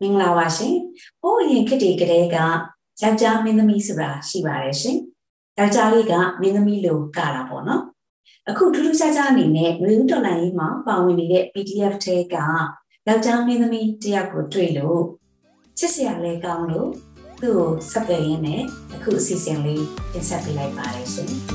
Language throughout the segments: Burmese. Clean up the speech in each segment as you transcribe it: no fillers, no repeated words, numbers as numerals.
င်္ဂလာပါရှင်။ဟိုးအရင်ခေတ်တွေကတည်းကယောက်ျားမင်းသမီးဆိုတာရှိပါတယ်ရှင်။ယောက်ျားလေးကမင်းသမီးလိုကတာပေါ့နော်။အခုထူးထူးခြားခြားအနေနဲ့နွေဦးတော်လှန်ရေးမှာပါဝင်နေတဲ့ PDF ထဲကယောက်ျားမင်းသမီးတယောက်ကိုတွေ့လို့ချစ်စရာလဲကောင်းလို့သူ့ကိုဆက်သွယ်ရင်းနဲ့အခုအစီအစဉ်လေးတင်ဆက်ပေးလိုက်ပါတယ်ရှင်။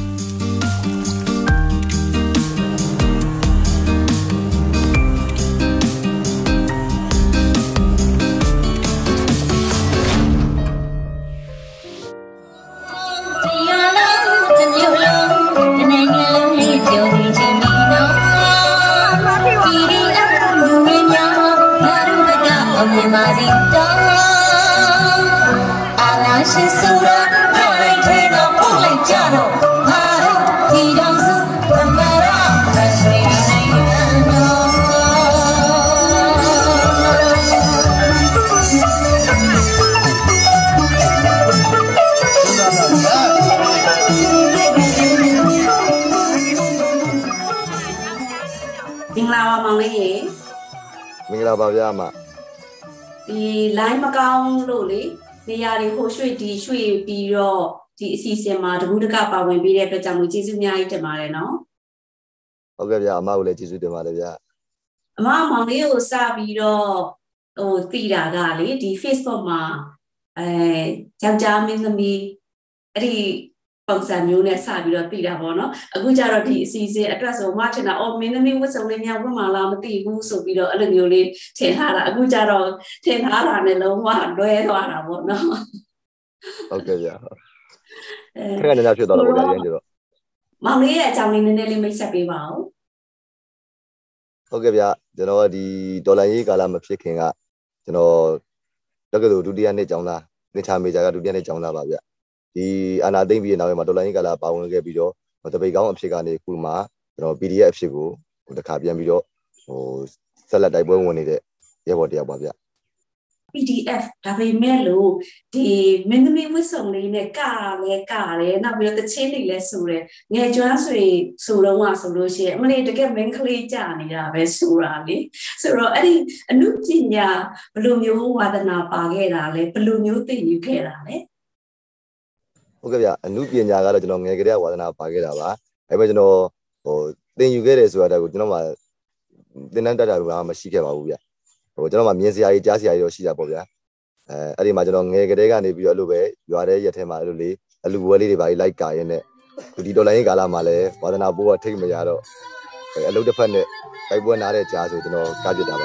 မင်္ဂလာပါဗျာမဒီ line မကောင်းလို့လေနေရာတွေဟိုရွှေ့ဒီရွှေ့ပြီးတော့ဒီအစီအစဉ်မှာတကူးတကပါဝင်ပြီးတဲ့အတွက်ကြောင့်ကျေးဇူးအများကြီးတင်ပါတယ်နော်ဟုတ်ကဲ့ဗျာအမကိုလည်းကျေးဇူးတင်ပါတယ်ဗျာအမောင်လေးကိုစပြီးတော့သိတာကလေဒီ Facebook မှာယောက်ျားမင်းသမီးအဲ့ဒီပုံစံမျိုးနဲ့စပြီးတော့သိတာပေါ့နော်အခုကျတော့ဒီအစီအစဉ်အတွက်ဆိုမှထင်တာမင်းသမီးဝတ်စုံလေးများဝတ်မှလားမသိဘူးဆိုပြီးတော့အဲ့လိုမျိုးလေးထင်ထားတာအခုကျတော့ထင်ထားတာနဲ့လုံးဝလွဲသွားတာပေါ့နော်ဟုတ်ကဲ့ဗျာခက်နေတာဖြစ်သွားတော့ဗျာရင်းကြတော့မောင်လေးရဲ့အကြောင်းလေးနည်းနည်းလေးမိတ်ဆက်ပေးပါဦးဟုတ်ကဲ့ဗျာကျွန်တော်ဒီဒေါ်လာရေးကာလမဖြစ်ခင်ကကျွန်တော်တက္ကသိုလ်ဒုတိယနှစ်ကျောင်းသားသင်္ချာမေဂျာကဒုတိယနှစ်ကျောင်းသားပါဗျာဒီအာနာသိမ့်ပြီးနောက်မှာဒေါ်လာရင်းကာလာပါဝင်ခဲ့ပြီးတော့တပိတ်ကောင်းအဖြစ်ကနေခုမှကျွန်တော် PDF အဖြစ်ကိုတခါပြန်ပြီးတော့ဆက်လက်တိုက်ပွဲဝင်နေတဲ့ရဲဘော်တယောက်ပါဗျ PDF ဒါပေမဲ့လို့ဒီမင်းသမီးဝစ်စုံလေးနဲ့ကလည်းကတယ်နောက်ပြီးတော့တချင်းလေးလည်းဆိုတယ်ငယ်ကျွမ်းဆိုတော့ဆိုလို့ရှိရင်အမလေးတကယ်မင်းကလေးကြာနေတာပဲဆိုတာလေဆိုတော့အဲ့ဒီအနုပညာဘယ်လိုမျိုးဝါသနာပါခဲ့တာလဲဘယ်လိုမျိုးသိယူခဲ့တာလဲဟုတ်ကဲ့ဗျအနုပညာကတော့ကျွန်တော်ငယ်ကလေးကဝါသနာပါခဲ့တာပါအဲ့ပဲကျွန်တော်သင်ယူခဲ့တယ်ဆိုတာကိုကျွန်တော်မှသင်တန်းတက်တာကမရှိခဲ့ပါဘူးဗျကျွန်တော်မှမြင်စရာကြီးကြားစရာကြီးတော့ရှိတာပေါ့ဗျာအဲ့ဒီမှာကျွန်တော်ငယ်ကလေးကနေပြီးတော့အဲ့လိုပဲရွာတဲ့ရက်ထဲမှာအဲ့လိုလေးအလူဝဲလေးတွေပါလိုက်ကာရင်းနဲ့ဒီဒေါ်လာရင်းကာလမှာလည်းဝါသနာပိုးကထိတ်မရတော့အလုပ်တစ်ဖက်နဲ့တိုက်ပွဲနားတဲ့ကြားဆိုကျွန်တော်ကပြစ်တာပါ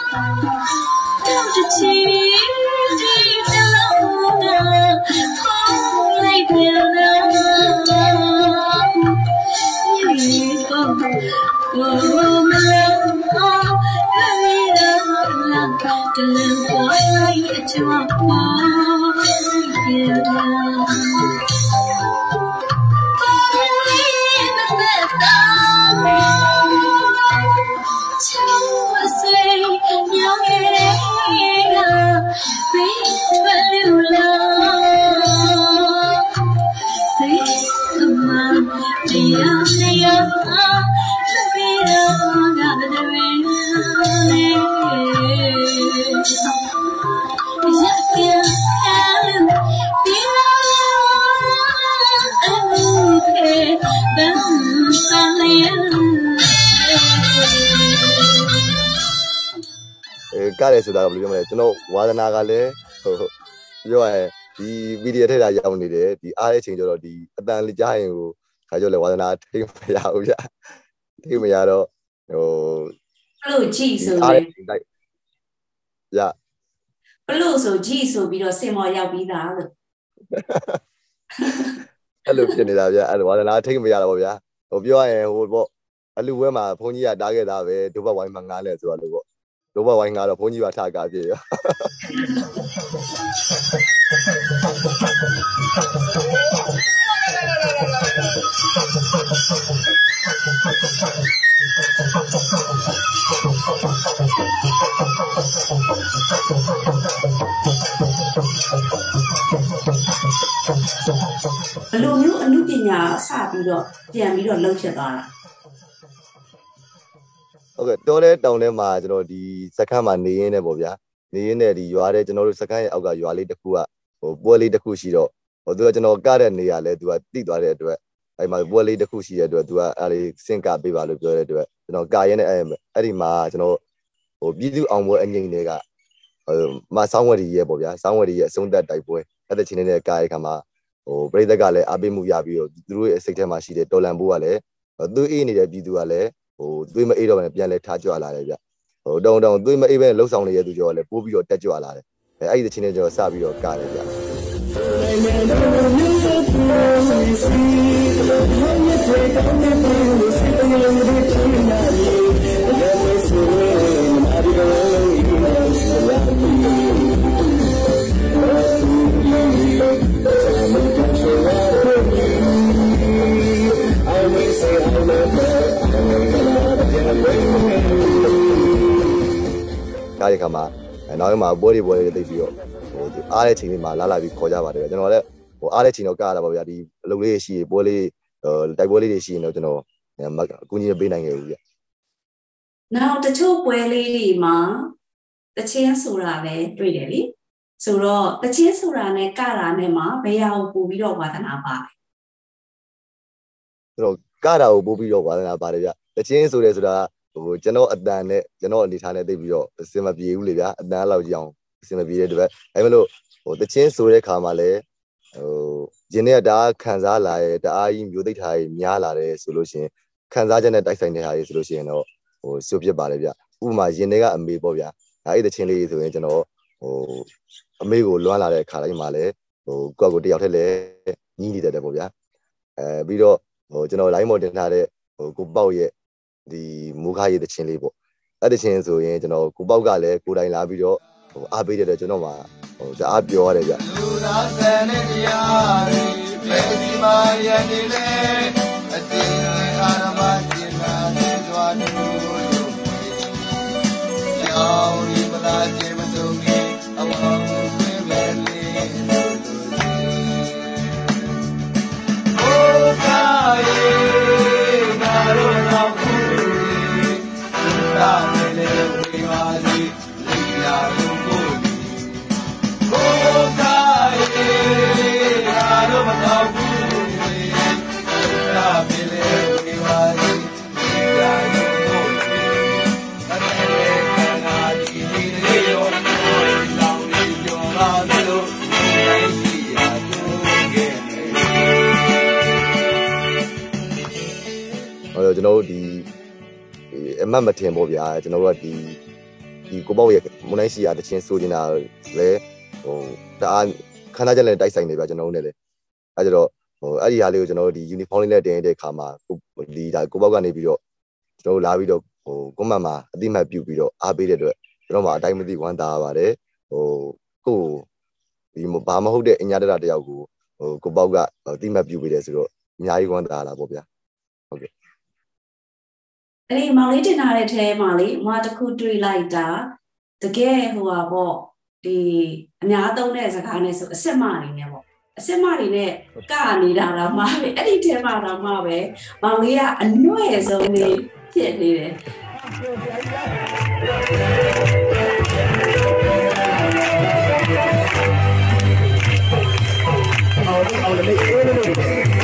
ကရဲဆိုတာဘယ်လိုပြောမလဲကျွန်တော်ဝါသနာကလည်းပြောရရင်ဒီဗီဒီယိုထဲတာရောက်နေတယ်ဒီအားတဲ့အချိန်ကျတော့ဒီအတန်လေးကြားရင်ကိုခါကြောလေဝါသနာထိမရဘူးဗျထိမရတော့ဘလို့ကြည့်ဆိုလေရဘလို့ဆိုကြည့်ဆိုပြီးတော့စင်မော်ရောက်ပြီးသားလို့အဲ့လိုဖြစ်နေတာဗျအဲ့လိုဝါသနာထိမရတော့ဗျာပြောရရင်ပေါ့အလူဝဲမှာဘုန်းကြီးကတားခဲ့တာပဲဒုဘဝိုင်းမှာငားလဲဆိုတော့လို့ပေါ့ဒုဘဝိုင်းငားတော့ဘုန်းကြီးကထားကားပြေရောဘယ်လိုမျိုးအနုပညာစပြီးတော့ပြန်ပြီးတော့လှုပ်ဖြစ်သွားတာဟုတ်ကဲ့တောထဲတောင်ထဲမှာကျွန်တော်ဒီစခန်းမှာနေရင်းနဲ့ပေါ့ဗျာနေနေဒီရွာတဲ့ကျွန်တော်တို့စကိုင်းအောက်ကရွာလေးတစ်ခုကပွဲလေးတစ်ခုရှိတော့သူကကျွန်တော်ကတဲ့နေရာလဲသူကတိသွားတဲ့အတွက်အဲ့မှာပွဲလေးတစ်ခုရှိတဲ့အတွက်သူကအဲ့ဒီစင့်ကပေးပါလို့ပြောတဲ့အတွက်ကျွန်တော်ကာရဲနဲ့အဲ့ဒီမှာကျွန်တော်ပြည်သူအောင်ပွဲအငိမ့်တွေကမဆောင်းဝရီရဲ့ပေါ့ဗျာဆောင်းဝရီရဲ့အဆုံးသက်တိုက်ပွဲအဲ့တဲ့ချင်းနေတဲ့ကာရဲခါမှာပရိသတ်ကလည်းအားပေးမှုရပြီးတော့သူတို့ရဲ့စိတ်ထဲမှာရှိတဲ့တော်လန်ဘိုးကလည်းသွေးအေးနေတဲ့ပြည်သူကလည်းသွေးမအေးတော့ဘဲပြန်လဲထားကြွလာတယ်ဗျတောင်းသွေးမအေးပဲလှုပ်ဆောင်နေတဲ့သူကျော်ကလည်းပိုးပြီးတော့တက်ကြွလာတယ်အဲ့ဒီချင်းနဲ့ကျွန်တော်စပြီးတော့ကာတယ်ဗျကားရခါမှာနောက်မှာပွဲတွေသိပြီးတော့အားတဲ့ချိန်လေးမှာလာပြီးခေါ်ကြပါတယ်ကျွန်တော်လည်းအားတဲ့ချိန်တော့ကားရတာပါဗျာဒီအလုပ်လေးရှိပွဲလေးတိုက်ပွဲလေးတွေရှိရင်တော့ကျွန်တော်အကူအညီပေးနိုင်ခဲ့ဘူးဗျနောက်တချို့ပွဲလေးတွေမှာတချင်းဆိုတာလည်းတွေ့တယ်လေဆိုတော့တချင်းဆိုတာနဲ့ကတာနဲ့မှာဘယ်ဟာကိုပို့ပြီးတော့ဝါသနာပါလဲဆိုတော့ကတာကိုပို့ပြီးတော့ဝါသနာပါတယ်ဗျတချင်းဆိုတယ်ဆိုတာကျွန်တော်အတန်နဲ့ကျွန်တော်အနေထားနဲ့သိပြီးတော့အစင်မပြေဘူးလေဗျာအတန်လောက်ကြအောင်အစင်မပြေတဲ့တပတ်အဲမလို့တချင်းဆိုတဲ့ခါမှာလည်းရင်းနဲ့တအားခံစားလာရဲ့တအားကြီးမျိုးသိပ်ထားကြီးများလာတယ်ဆိုလို့ရှိရင်ခံစားချက်နဲ့တိုက်ဆိုင်တဲ့ဟာကြီးဆိုလို့ရှိရင်တော့စွဖြစ်ပါလေဗျဥပမာရင်းတွေကအမေပေါ့ဗျာအဲ့တချင်းလေးဆိုရင်ကျွန်တော်အမေကိုလွမ်းလာတဲ့ခါတိုင်းမှာလည်းကိုယ့်ကိုတယောက်တည်းလည်းညီးနေတယ်ပေါ့ဗျာပြီးတော့ကျွန်တော် line မော်တင်ထားတဲ့ကိုပေါက်ရဲ့ဒီမူခါရည်တချင်းလေးပေါ့အဲ့တချင်းဆိုရင်ကျွန်တော်ကိုပေါက်ကလည်းကိုယ်တိုင်လာပြီးတော့အားပေးတဲ့ကျွန်တော်မှာတအားပြောရတယ်ဗျလူသားဆန်တဲ့တရားတွေဘယ်ဒီမှာရနေလဲအတင်းအာရမကျင်လာတဲ့ကြွားနေလို့ကြောင်ဒီမလားကျေမစုံကြီးအဝေါ်ကိုပဲလေโอ้กายနာရောနောက်ကိုလာမယ်လေဝေပါစီလိရာလုံးကိုโอ้กายနာရောမတော့ဘူးလာမယ်လေဝေပါစီလိရာလုံးကိုအဲ့ဒါကနာဒီလေးရောလောင်းလေးပြောလာလို့နိုင်စီရတော့ခဲ့ကျွန်တော်တို့ဒီအမတ်မထင်ပေါ့ဗျာကျွန်တော်တို့ကဒီကိုပေါ့ရဲ့မွန်တိုင်းစီရတချင်းဆိုနေတာလဲတအားခန္ဓာချက်နဲ့တိုက်ဆိုင်နေဗျာကျွန်တော်တို့နဲ့လေအဲကြတော့အဲ့ဒီဟာလေးကိုကျွန်တော်တို့ဒီ uniform လေးနဲ့တင်တဲ့ခါမှာဒီဒါကိုပေါ့ကနေပြီးတော့ကျွန်တော်တို့လာပြီးတော့ကွန်မန့်မှာအတိမတ်ပြုပြီးတော့အားပေးတဲ့အတွက်ကျွန်တော်မှအတိုင်းမသိဝမ်းသာပါတယ်ကိုဒီဘာမဟုတ်တဲ့အညာတရတယောက်ကိုပေါ့ကအတိမတ်ပြုပေးတယ်ဆိုတော့အများကြီးဝမ်းသာလာပေါ့ဗျာဟုတ်ကဲ့အဲ့ဒီမောင်လေးတင်ထားတဲ့ထဲမှာလေမတစ်ခုတွေ့လိုက်တာတကယ်ဟိုပါပေါ့ဒီအများသုံးတဲ့စကားနဲ့ဆိုအစစ်မတွေနဲ့ပေါ့အစစ်မတွေနဲ့ကနေတာတော့မှပဲအဲ့ဒီထဲမှာတော့မှပဲမောင်လေးကအနှွဲ့ဆုံးနေဖြစ်နေတယ်အောင်လေအေးလို့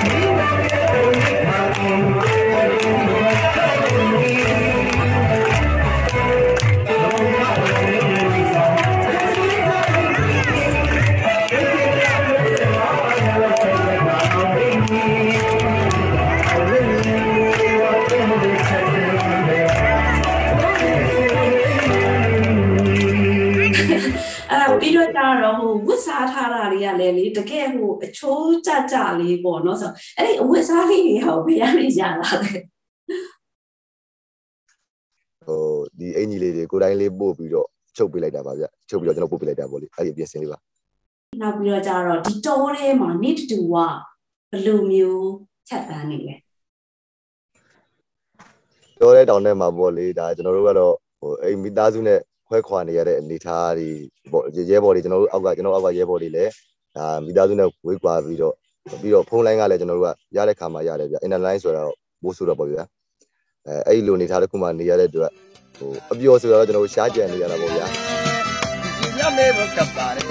ပြီးတော့တော့ဟိုဝတ်စားထားတာတွေကလည်းလေတကယ်ဟိုအချိုးကြလေးပေါ့နော်ဆိုအဲ့ဒီအဝတ်စားလေးတွေဟောဘယ်ရနေကြလာလဲဒီအင်ကြီးလေးတွေကိုယ်တိုင်လေးပို့ပြီးတော့ချုပ်ပေးလိုက်တာပါဗျချုပ်ပြီးတော့ကျွန်တော်ပို့ပေးလိုက်တာပေါ့လေအဲ့ဒီအပြင်စင်လေးပါနောက်ပြီးတော့ကြတော့ဒီတောထဲမှာနေ့တူကဘယ်လိုမျိုးဖြတ်တန်းနေလဲတောထဲတောင်ထဲမှာပေါ့လေဒါကျွန်တော်တို့ကတော့အိမ်မိသားစုနဲ့ခွဲခွာနေရတဲ့အနေထားတွေပေါ့ရဲဘော်တွေကျွန်တော်အောက်ကရဲဘော်တွေလည်းဒါမိသားစုနဲ့ဝေးကွာပြီးတော့ဖုန်းလိုင်းကလည်းကျွန်တော်တို့ကရတဲ့ခါမှရတယ်ဗျအင်တာလိုင်းဆိုတော့မိုးဆိုတော့ပေါ့ဗျာအဲ့ဒီလိုအနေထားတစ်ခုမှနေရတဲ့အတွက်အပျော်ဆိုတော့ကျွန်တော်တို့ရှားကြံနေရတာပေါ့ဗျာလေးဘုကပ်ပါတယ်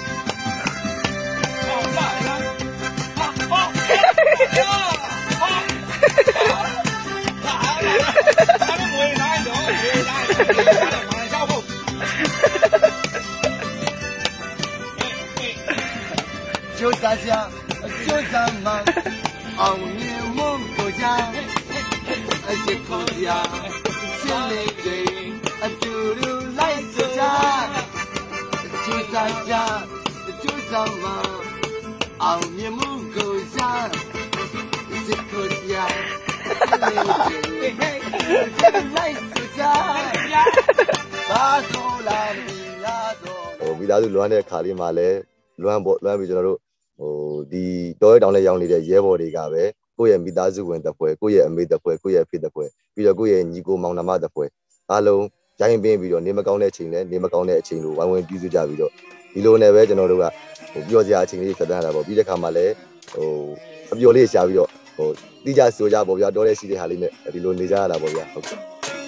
就大家就咱们熬夜梦回家，这口呀，千里人嘟噜来自家，就大家就咱们熬夜梦回家，这口呀，千里人来自家，把口来米呀多。မိသားစုလွမ်းတဲ့ခါလေးမှာလည်းလွမ်းပြီးကျွန်တော်တို့ဒီတောရဲတောင်လေးရောက်နေတဲ့ရဲဘော်တွေကပဲကိုယ့်ရဲ့မိသားစုဝင်တစ်ဖွဲ့ကိုယ့်ရဲ့အမေတစ်ဖွဲ့ကိုယ့်ရဲ့အဖေတစ်ဖွဲ့ပြီးတော့ကိုယ့်ရဲ့ညီကိုမောင်နှမတစ်ဖွဲ့အားလုံးရိုင်းပင်းပြီးတော့နေမကောင်းတဲ့အချိန်နဲ့နေမကောင်းတဲ့အချိန်လိုဝိုင်းဝန်းပြုစုကြပြီးတော့ဒီလိုနဲ့ပဲကျွန်တော်တို့ကပျော်စရာအချိန်လေးဆက်တန်းရတာပေါ့ပြီးတဲ့ခါမှာလည်းအပျော်လေးရှာပြီးတော့တိကျဆိုကြပေါ့ဗျာတောရဲရှိတဲ့ဟာလေးနဲ့ဒီလိုနေကြရတာပေါ့ဗျာဟုတ်ကဲ့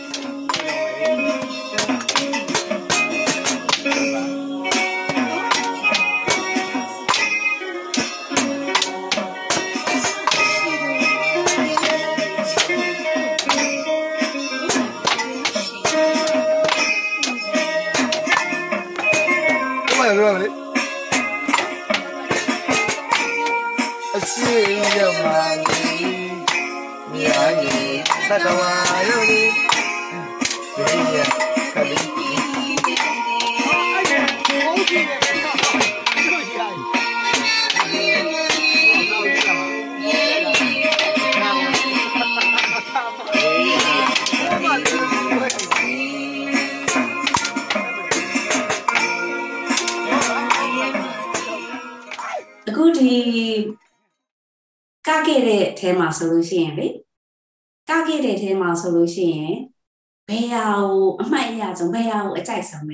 အခုဒီကခဲ့တဲ့အဲမှာဆိုလို့ရှိရင်လေကခဲ့တဲ့အဲမှာဆိုလို့ရှိရင်ဘယ်ဟာကိုအမှတ်အရဆုံးဘယ်ဟာကိုအကြိုက်ဆုံးလဲ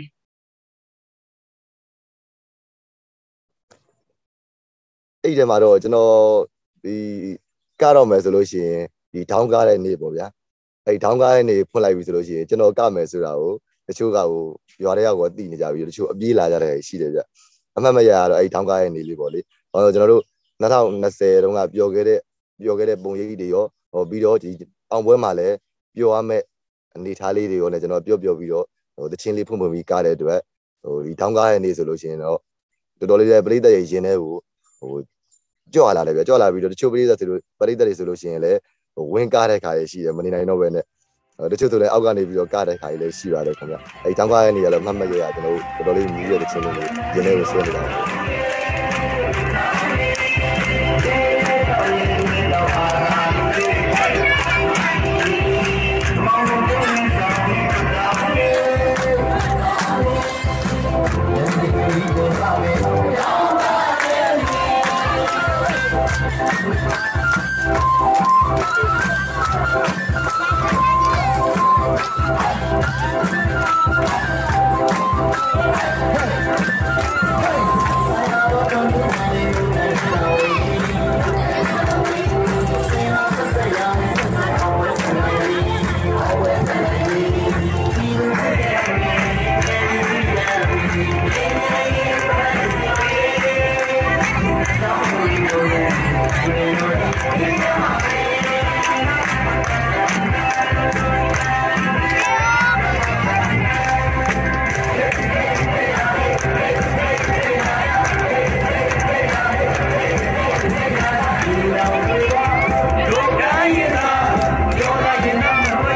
အဲ့ဒီမှာတော့ကျွန်တော်ဒီကတော့မယ်ဆိုလို့ရှိရင်ဒီထောင်းကားတဲ့နေ့ပေါ့ဗျာအဲ့ထောင်းကားတဲ့နေ့ဖွင့်လိုက်ပြီဆိုလို့ရှိရင်ကျွန်တော်ကမယ်ဆိုတာကိုတချို့ကရွာတဲ့ရောက်ကိုသိနေကြပြီတချို့အပြေးလာကြတဲ့ရှိတယ်ဗျအမှတ်မရတော့အဲ့ထောင်းကားတဲ့နေ့လေးပေါ့လေကျွန်တော်တို့2020တုန်းကပျော်ခဲ့တဲ့ပုံရိပ်တွေရောပြီးတော့ဒီအောင်ပွဲမှာလည်းပျော်ရမယ့်အနေထားလေးတွေရောလည်းကျွန်တော်ပြောပြီးတော့တချင်းလေးဖွင့်ပြီးကားတဲ့အတွက်ဒီထောင်းကားတဲ့နေ့ဆိုလို့ရှိရင်တော့တော်တော်လေးပဲပရိသတ်ရဲ့ရင်ထဲကိုကြော့လာတယ်ဗျကြော့လာပြီးတော့တချို့ပရိသတ်တွေဆိုလို့ရှိရင်လည်းဝင်ကားတဲ့ခါရရှိတယ်မနေနိုင်တော့ပဲနဲ့တချို့ဆိုလည်းအောက်ကနေပြီးတော့ကားတဲ့ခါကြီးလည်းရှိပါတယ်ခင်ဗျအဲ့ထောင်းကားတဲ့နေ့ကလည်းမှတ်ရကျွန်တော်တို့တော်တော်လေးမြည်ရတဲ့ချင်းလေးတွေရင်ထဲကိုဆွဲနေတာ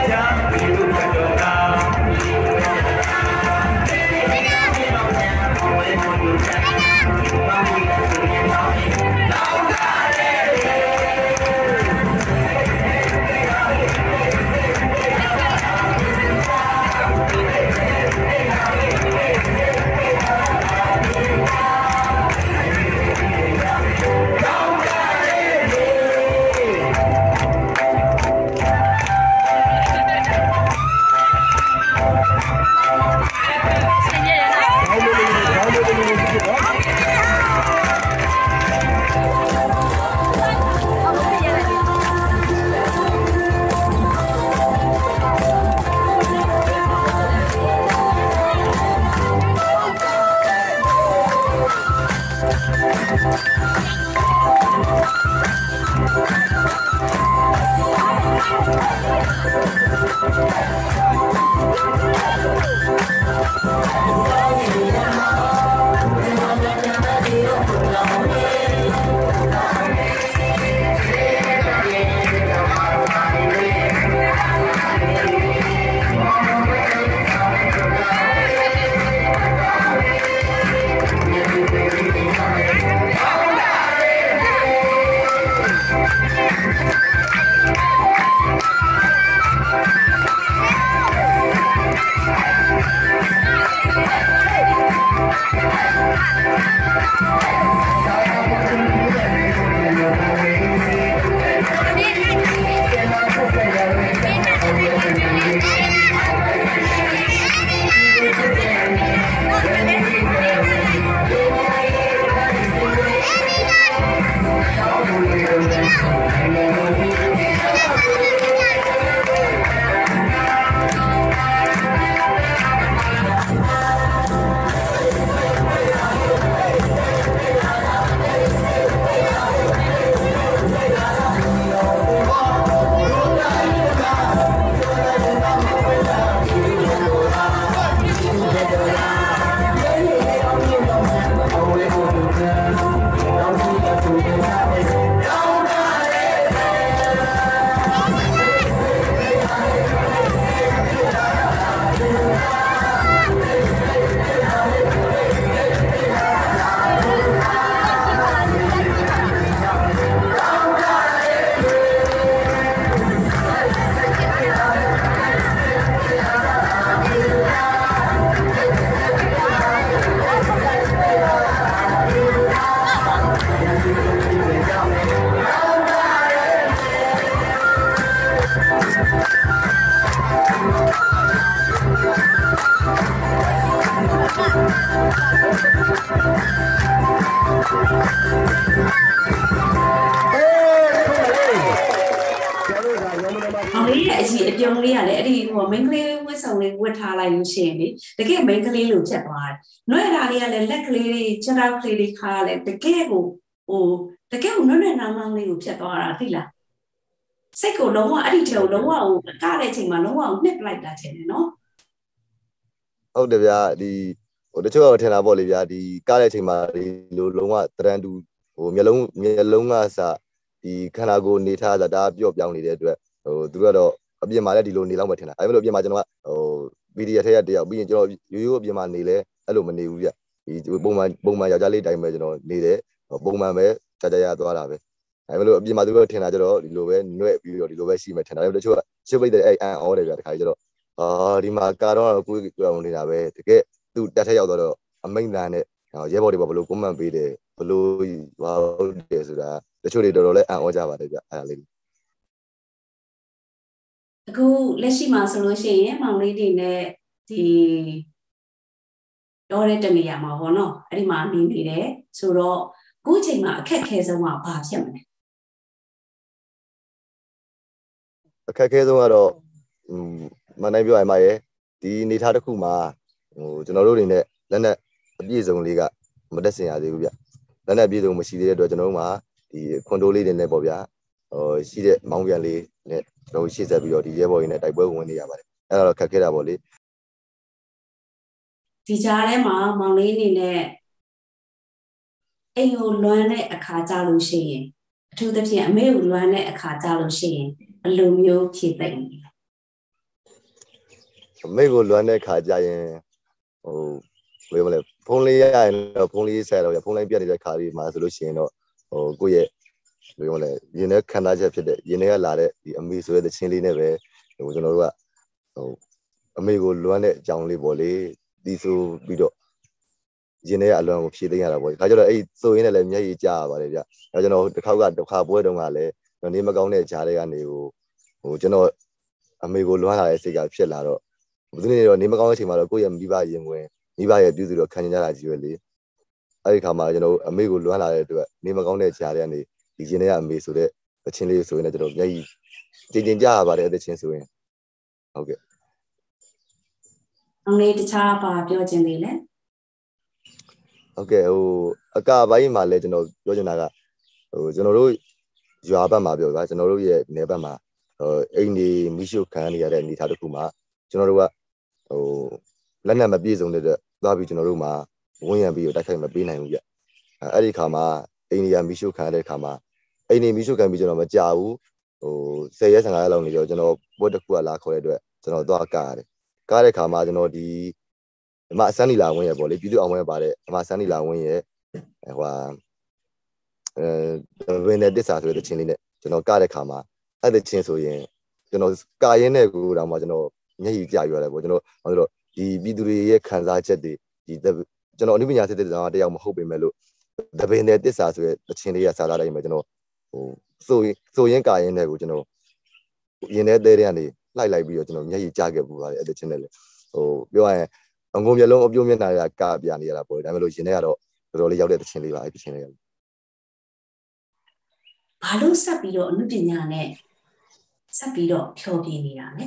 ကလေးရဲ့အကြီးအပြုံးလေးကလည်းအဲ့ဒီဟိုမိန်းကလေးဝတ်ဆောင်လေးဝတ်ထားလိုက်လို့ရှိရင်လေတကယ်မိန်းကလေးလိုဖြစ်သွားတယ်။နှွဲတာလေးကလည်းလက်ကလေးတွေခြေထောက်ကလေးတွေခါလည်းတကယ်ကိုနှွဲ့နောင်နောင်လေးကိုဖြစ်သွားတာသိလား။စိတ်ကိုလုံးဝအဲ့ဒီထဲကိုလုံးဝကိုကတဲ့အချိန်မှာလုံးဝကိုနှစ်ပလိုက်တာထင်တယ်နော်။ဟုတ်တယ်ဗျာဒီတချို့တော့ထင်တာပေါ့လေဗျာဒီကားတဲ့အချိန်မှာဒီလိုလုံးဝတရန်တူမျက်လုံးကစဒီခန္ဓာကိုယ်နေထားတာဒါပြော့ပြောင်းနေတဲ့အတွက်သူကတော့အပြင်မှာလည်းဒီလိုနေလောက်မှထင်တာအဲ့လိုအပြင်မှာကျွန်တော်ကဗီဒီယိုထဲကတယောက်ပြီးရင်ကျွန်တော်ရိုးရိုးအပြင်မှာနေလဲအဲ့လိုမနေဘူးဗျဒီပုံမှန်ယောက်ျားလေးတိုင်းပဲကျွန်တော်နေတယ်ပုံမှန်ပဲကြာကြာရသွားတာပဲအဲ့လိုအပြင်မှာသူတို့ထင်တာကျတော့ဒီလိုပဲနှွဲ့ပြီးတော့ဒီလိုပဲရှိမှထင်တာတချို့ကရှစ်ပိတ်တဲ့အဲ့အန်အောတယ်ဗျတခါကျတော့ဒီမှာကာတော့ကိုယ်ကြောင်နေတာပဲတကယ်သူတက်ထက်ရောက်တော့အမိန်တန်နဲ့ရဲဘော်တွေဘယ်လိုကွန်မန့်ပေးတယ်ဘယ်လိုဟုတ်တယ်ဆိုတာတချို့တွေတော်တော်လေးအံ့ဩကြပါတယ်ဗျအဲ့ဒါလေးအခုလက်ရှိမှာဆိုလို့ရှိရင်မောင်လေးတွေနဲ့ဒီတော့တဲ့တနေရာမှာပေါ့နော်အဲ့ဒီမှာနေနေတယ်ဆိုတော့အခုချိန်မှာအခက်ခဲဆုံးကဘာဖြစ်မလဲအခက်ခဲဆုံးကတော့မနိုင်ပြောရမှာရဲ့ဒီနေသားတစ်ခုမှာကျွန်တော်တို့တွေနဲ့လက်နက်အပြည့်စုံလေးကမတက်ဆင်ရသေးဘူးဗျလက်နက်အပြည့်စုံမရှိသေးတဲ့အတွက်ကျွန်တော်တို့မှာဒီခွန်တိုးလေးတွေနဲ့ပေါ့ဗျာရှိတဲ့မောင်းပြန်လေးနဲ့ကျွန်တော်ရှေ့ဆက်ပြီးတော့ဒီရဲဘော်တွေနဲ့တိုက်ပွဲဝင်နေရပါတယ်အဲ့ဒါတော့ခက်ခဲတာပေါ့လေဒီကြားထဲမှာမောင်လေးအနေနဲ့အိမ်ကိုလွမ်းတဲ့အခါကြလို့ရှိရင်အထူးသဖြင့်အမေကိုလွမ်းတဲ့အခါကြလို့ရှိရင်ဘယ်လိုမျိုးဖြည့်သိမ့်လဲအမေကိုလွမ်းတဲ့အခါကြရင်ဘယ်လိုမလဲဖုန်းလေးရရင်တော့ဖုန်းလေးဆက်တော့ဖုန်းလိုင်းပြတ်နေတဲ့ခါလေးမှာဆိုလို့ရှိရင်တော့ကိုယ့်ရဲ့ဘယ်လိုမလဲရင်းနဲ့ခံစားချက်ဖြစ်တဲ့ရင်းနဲ့ကလာတဲ့ဒီအမေဆိုတဲ့ချင်းလေးနဲ့ပဲကျွန်တော်တို့ကအမေကိုလွမ်းတဲ့အကြောင်းလေးပေါ့လေဒီဆိုပြီးတော့ရင်းနဲ့အလွန်ကိုဖြည့်သိမ်းရတာပေါ့ဒါကြတော့အဲ့ဆိုရင်းနဲ့လည်းမျက်ရည်ကျရပါတယ်ဗျအဲကျွန်တော်တစ်ခါပွဲတုန်းကလည်းနေမကောင်းတဲ့ဂျားတွေကနေကျွန်တော်အမေကိုလွမ်းလာတဲ့စိတ်ကဖြစ်လာတော့ဘယ်သူနေတော့နေမကောင်းတဲ့အချိန်မှာတော့ကိုယ့်ရဲ့မိဘရင်ဝင်မိဘရဲ့ပြုစုတော့ခံကြရတာကြီးပဲလေအဲ့ဒီခါမှာကျွန်တော်အမေကိုလွမ်းလာတဲ့အတွက်နေမကောင်းတဲ့ဂျားတွေကနေဒီရင်းနဲ့အမေဆိုတဲ့အချင်းလေးဆိုရင်လည်းကျွန်တော်မျက်ရည်ကျင်ကြရပါတယ်အဲ့ဒီချင်းဆိုရင်ဟုတ်ကဲ့အောင်လေးတခြားပါပြောချင်သေးလဲဟုတ်ကဲ့အကပိုင်းမှာလည်းကျွန်တော်ပြောချင်တာကကျွန်တော်တို့ရွာဘက်မှာပြောပါကျွန်တော်တို့ရဲ့နယ်ဘက်မှာအိမ်ဒီမိရှုခံနေရတဲ့အနေအထားတစ်ခုမှာကျွန်တော်တို့ကလက်နက်မပြည့်စုံတဲ့သွားပြီးကျွန်တော်တို့မှာဝန်းရံပြီးတိုက်ခိုက်မပေးနိုင်ဘူးဗျအဲ့ဒီခါမှာအိမ်ဒီမိရှုခံတဲ့ခါမှာအိမ်ဒီမိရှုခံပြီးကျွန်တော်မကြောက်ဘူး10ရက်15ရက်လောက်နေတော့ကျွန်တော်ဘွက်တစ်ခုကလာခေါ်တဲ့အတွက်ကျွန်တော်သွားကားရတယ်ကားတဲ့ခါမှာကျွန်တော်ဒီအမအစန်းနီလာဝင်းရပေါ့လေပြည်သူအောင်ဝင်းပါတယ်အမအစန်းနီလာဝင်းရဝင်းတဲ့တစ္ဆာဆိုတဲ့ချင်းလေးနဲ့ကျွန်တော်ကားတဲ့ခါမှာအဲ့တဲ့ချင်းဆိုရင်ကျွန်တော်ကာရင်းတဲ့ကိုတောင်မှကျွန်တော်မျက်ရည်ကျရွရတယ်ပေါ့ကျွန်တော်ဘာလို့ဒီပြည်သူတွေရဲ့ခံစားချက်တွေဒီကျွန်တော်အနုပညာစစ်တဲ့တယောက်မဟုတ်ပေမဲ့လို့တပင်တဲ့တစ္ဆာဆိုတဲ့ချင်းလေးကစားလာတိုင်းမှာကျွန်တော်ဆိုရင်ကာရင်းတဲ့ကိုကျွန်တော်ရင်ထဲတဲတဲ့ကနေလိုက်ပြီးတော့ကျွန်တော်မျက်ရည်ကျခဲ့ပူပါတယ်အဲ့တဲ့ချင်းနဲ့လေပြောရရင်အငုံမျက်လုံးအပြိုးမျက်နှာရကပြနေရတာပေါ့ဒါပေမဲ့လို့ရင်ထဲကတော့တော်တော်လေးရောက်တဲ့တချင်းလေးပါအဲ့ဒီချင်းလေးဘာလို့ဆက်ပြီးတော့အမှုပညာနဲ့ဆက်ပြီးတော့ဖြောပြနေတာလဲ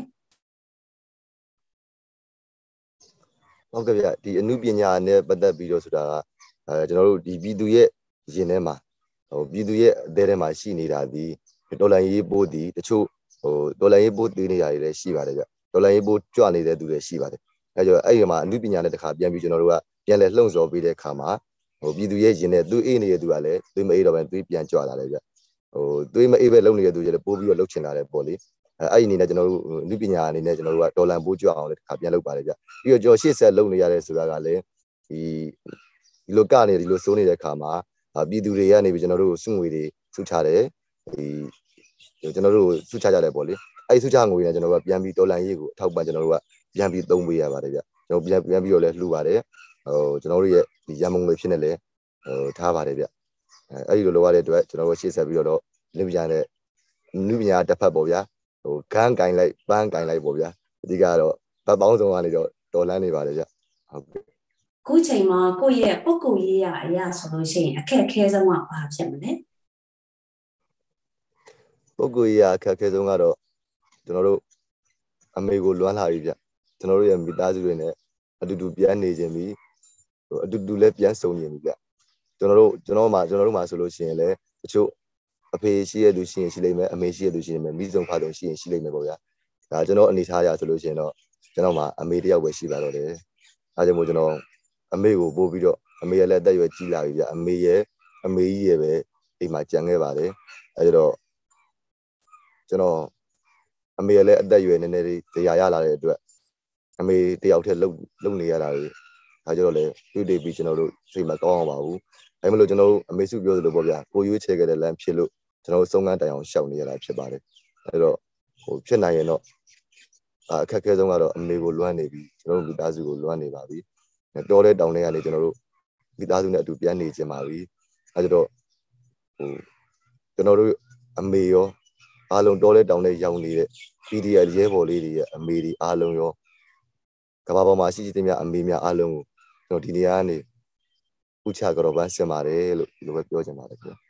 ဟုတ်ကဲ့ဗျဒီအမှုပညာနဲ့ပတ်သက်ပြီးတော့ဆိုတာကကျွန်တော်တို့ဒီပြည်သူရဲ့ရင်ထဲမှာပြည်သူရဲ့အသေးထဲမှာရှိနေတာဒီတော်လန်ရေးပိုးဒီတချို့တော်လန်ရေးပိုးတည်နေရတယ်လည်းရှိပါတယ်ဗျတော်လန်ရေးပိုးကြွနေတဲ့သူတွေရှိပါတယ်အဲကြောင့်အဲ့ဒီမှာအမှုပညာနဲ့တခါပြန်ပြီးကျွန်တော်တို့ကပြန်လဲလှုံ့ဆော်ပေးတဲ့အခါမှာပြည်သူရဲ့ရင်ထဲသူအေးနေတဲ့သူကလည်းသူမအေးတော့ဘဲသူပြန်ကြွလာတယ်ဗျသွေးမအေးပဲလုံနေတဲ့သူတွေလည်းပိုးပြီးတော့လှုပ်ချင်လာတယ်ပေါ့လေအဲ့ဒီအနေနဲ့ကျွန်တော်တို့အမှုပညာအနေနဲ့ကျွန်တော်တို့ကဒေါ်လာပိုးကြွအောင်လည်းတခါပြန်လုပ်ပါတယ်ဗျပြီးတော့ကျွန်တော်ရှေ့ဆက်လုပ်နေရတဲ့ဆိုတာကလည်းဒီလိုကနေဒီလိုစိုးနေတဲ့အခါမှာပြည်သူတွေကနေပြီးကျွန်တော်တို့စုငွေတွေစုချတယ်ဒီကျွန်တော်တို့စုချကြတယ်ပေါ့လေအဲ့ဒီစုချငွေနဲ့ကျွန်တော်တို့ကပြန်ပြီးဒေါ်လာရေးကိုအထောက်ပံ့ကျွန်တော်တို့ကပြန်ပြီးသုံးပေးရပါတယ်ဗျကျွန်တော်ပြန်ပြီးတော့လည်းလှူပါတယ်ကျွန်တော်တို့ရဲ့ဒီရန်မုံတွေဖြစ်နေလဲထားပါတယ်ဗျအဲ့ဒီလိုလုပ်ရတဲ့အတွက်ကျွန်တော်တို့ရှေ့ဆက်ပြီးတော့လူပညာနဲ့လူပညာတစ်ဖက်ပေါ့ဗျာဂန်းကင်လိုက်ပန်းကင်လိုက်ပေါ့ဗျာအဓိကတော့ဗတ်ပေါင်းစုံကနေတော့တော်လန်းနေပါတယ်ဗျဟုတ်ကဲ့ခုချိန်မှာကိုယ့်ရဲ့ပုဂ္ဂိုလ်ရေးရအရာဆိုလို့ရှိရင်အခက်အခဲဆုံးကဘာဖြစ်မလဲပုဂ္ဂိုလ်ရေးရအခက်အခဲဆုံးကတော့ကျွန်တော်တို့အမေကိုလွမ်းလာပြီဗျကျွန်တော်တို့ရဲ့မိသားစုတွေနဲ့အတူတူပြန်နေခြင်းပြီးအတူတူလည်းပြန်ဆုံနေပြီဗျကျွန်တော်တို့မှာဆိုလို့ရှိရင်လည်းတချို့အဖေရှိရသူရှိရင်ရှိလိမ့်မယ်အမေရှိရသူရှိရင်မိစုံဖာတုံရှိရင်ရှိလိမ့်မယ်ပေါ့ဗျာဒါကျွန်တော်အနေထားရဆိုလို့ရှိရင်တော့ကျွန်တော်မှာအမေတယောက်ပဲရှိပါတော့တယ်အဲကြောင့်မို့ကျွန်တော်အမေကိုပို့ပြီးတော့အမေရဲ့လက်သက်ရွယ်ကြီးလာပြီဗျအမေကြီးရဲ့ပဲအိမ်မှာကြံခဲ့ပါတယ်အဲဒါတော့ကျွန်တော်အမေရဲ့လည်းအသက်ရွယ်နည်းနည်းလေးတရားရလာတဲ့အတွက်အမေတယောက်တည်းလုံနေရတာလေဒါကြတော့လေတွေ့ပြီးကျွန်တော်တို့စိတ်မကောင်းအောင်ပါဘူးအဲမလို့ကျွန်တော်တို့အမေစုပြောသလိုပေါ့ဗျာကိုရွေးချယ်ခဲ့တဲ့လမ်းဖြစ်လို့ကျွန်တော်တို့စုံကန်းတိုင်အောင်ရှောက်နေရတာဖြစ်ပါတယ်အဲတော့ဖြစ်နိုင်ရင်တော့အခက်အခဲဆုံးကတော့အမေကိုလွမ်းနေပြီကျွန်တော်တို့မိသားစုကိုလွမ်းနေပါပြီတော်တဲ့တောင်ထဲကနေကျွန်တော်တို့မိသားစုနဲ့အတူပြန်နေကြပါပြီအဲဒါတော့ကျွန်တော်တို့အမေရောအားလုံးတော်တဲ့တောင်ထဲရောက်နေတဲ့ PDL ရဲဘော်လေးတွေရဲ့အမေတွေအားလုံးရောကဘာပေါ်မှာရှိတဲ့များအမေများအားလုံးကိုကျွန်တော်ဒီနေရာကနေဥချကြောပန်းဆင်ပါတယ်လို့ဒီလိုပဲပြောချင်ပါတယ်ခင်ဗျာ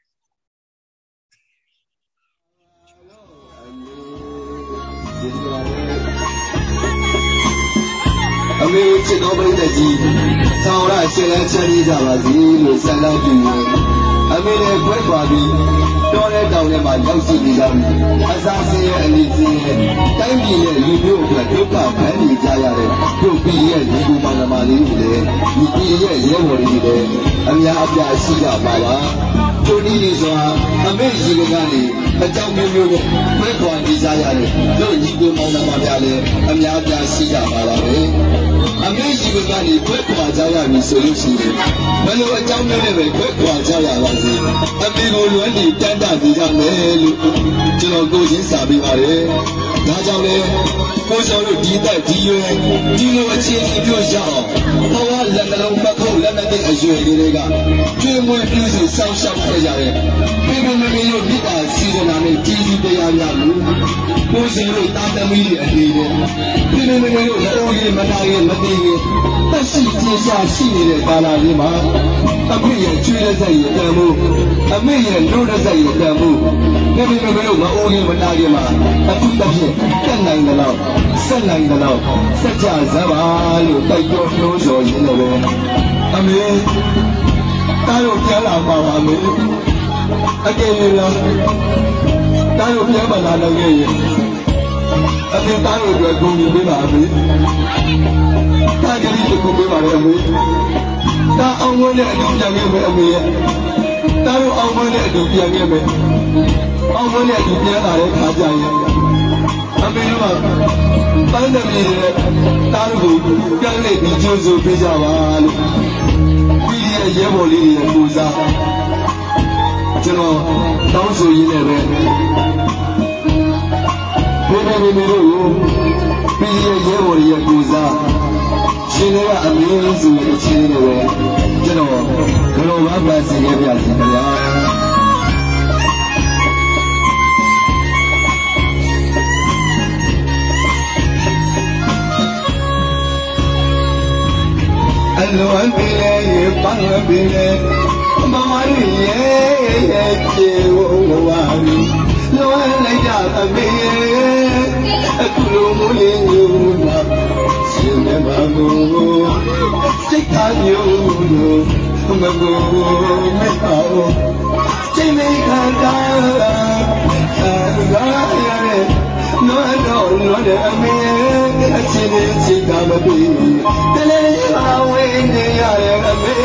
အမေချစ်တော်ပရိသတ်ကြီးဆောင်းရရှင်လန်းချမ်းမြေ့ကြပါစေလို့ဆန္ဒပြုရင်အမေလည်းခွဲခွာပြီးတော်တဲ့တောင်ထဲမှာရောက်ရှိနေကြပြီအစားဆင်းရဲအလီစင်းရဲတိုင်းပြည်ရဲ့လူမျိုးအတွက်ဒုက္ခဖန်နေကြရတဲ့တို့ပြည်ရဲ့ဒီကူမောင်နှမလေးတွေလည်းဒီပြည်ရဲ့ရဲဘော်တွေလည်းအများအပြားရှိကြပါပါတို့ဒီလိုဆိုတာအမေရှိကကနေအကြောင်းမျိုးမျိုးနဲ့ခွဲခွာနေကြရတဲ့တို့ညီကိုမောင်နှမများလည်းအများအပြားရှိကြပါပါပဲအမေရှိကကနေခွဲခွာကြရပြီဆိုလို့ရှိရင်ဘယ်လိုအကြောင်းမျိုးနဲ့ပဲခွဲခွာကြရပါစေအမေကိုလွမ်းနေတန်းတနေကြမယ်လို့ကျွန်တော်ကိုချင်းစာပေးပါတယ်ဒါကြောင့်လေကိုစောတို့ဒီတက်ဒီရွယ်ဒီလိုအခြေအနေမျိုးရအောင်ဘဝလက်နှလုံးပတ်ဖို့လက်မသိအရွယ်တွေကကျွေးမွေးပြုစုစောင့်ရှောက်ခဲ့ကြတဲ့ပြည်သူလူမျိုးတို့မိသားစုစည်းနေတာနဲ့ကြီးကြီးတရားများလို့ကိုစောတို့တာသမီးတွေအနေနဲ့ပြည်သူလူမျိုးတို့လည်းအိုးကြီးမနာရင်မသိရင်တက်ရှိကျေရှားရှိနေတဲ့ကာလလေးမှာအမေရဲ့ကျွေးတဲ့စိတ်ရဲ့တန်မှုအမေရဲ့လို့တဲ့စိတ်ရဲ့တန်မှုပြည်သူလူမျိုးတို့မအိုးကြီးမနာရင်မှာအခုတစ်ပြည့်တက်နိုင်တယ်လို့ဆက်နိုင်တယ်လို့စကြစပါလို့တိုက်တော်နှိုးဆော်ရင်းလည်းပဲအမေတားတို့ပြန်လာပါပါမေအကယ်၍လားတားတို့ပြန်မလာနိုင်ရဲ့အမေတားတို့အတွက်ဂုဏ်ယူပေးပါအမေတားကြည့်ကိုပေးပါလေအမေတားအောင်ဝင်တဲ့အတူပြန်ခဲ့မယ်အမေရဲ့တားတို့အောင်ဝင်တဲ့အတူပြန်ခဲ့မယ်အောင်ဝင်တဲ့အတူပြန်လာတဲ့ခါကြရင်အမေတို့ကပန်းတယ်ပြည်ရဲ့တားတို့ကိုပြန်လေပြီးကျိုးစုပေးကြပါလို့ပြည်ရဲ့ရဲဘော်လေးတွေရဲ့ပူဇော်ကျွန်တော်တောင်းဆိုရင်းနဲ့ပဲဘယ်လိုမျိုးလို့ပြည်ရဲ့ရဲဘော်တွေရဲ့ပူဇော်ရှင်တွေကအမင်းစုရဲ့အခြေအနေတွေပဲကျွန်တော်ဘယ်လိုမှမသိခဲ့ပြစီခင်ဗျာအလွန်ပြေရေပန်းပြေမမရီရဲ့ကျေဝဝါရီလွန်လိုက်ကြအမေအခုလိုမလေးညူမှာရှင်မမကိုစိတ်ထားညူလို့မကိုမအောင်ချိန်မိခံတာရာရတဲ့နော်တော့နော်တဲ့အမေအချင်းချင်းကမပြီးတလေးပါဝင်နေရတဲ့အမေ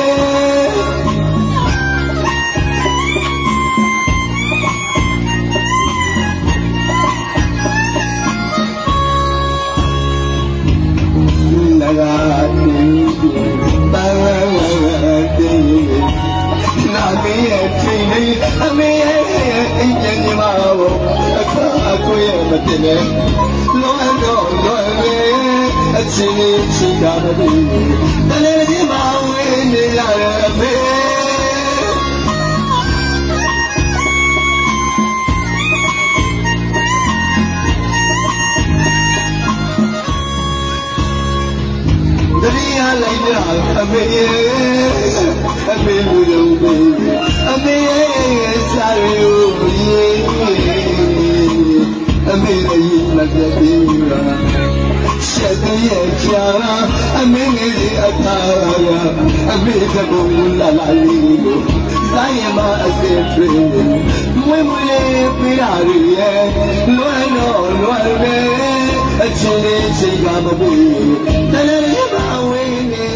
နဂါတင်းပါဝတင်းနာမီရဲ့ချိန်လေးအမေရဲ့အိမ်ပြန်နေမှာဘောအခါကိုရဲ့မတင်နဲ့လောတော့လောရဲ့အချင်းချင်းကမပြီးတလေးဒီမှာဝင်နေရတဲ့အမေတတိယလိုက်ကြ Achille,